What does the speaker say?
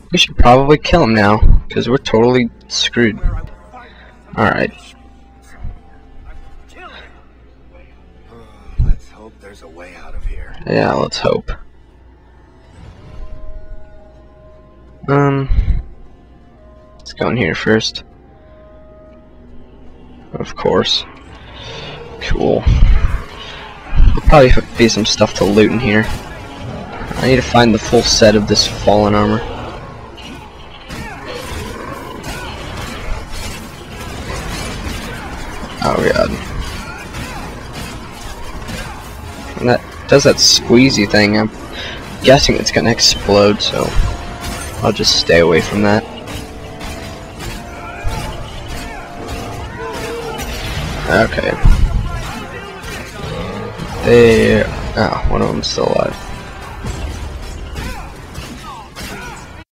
We should probably kill him now, because we're totally screwed. Alright. Let's hope there's a way out of here. Yeah, let's hope. Let's go in here first. Of course. Cool. There'll probably be some stuff to loot in here. I need to find the full set of this fallen armor. Oh god. And that does that squeezy thing. I'm guessing it's gonna explode, so I'll just stay away from that. Okay. Oh, one of them's still alive.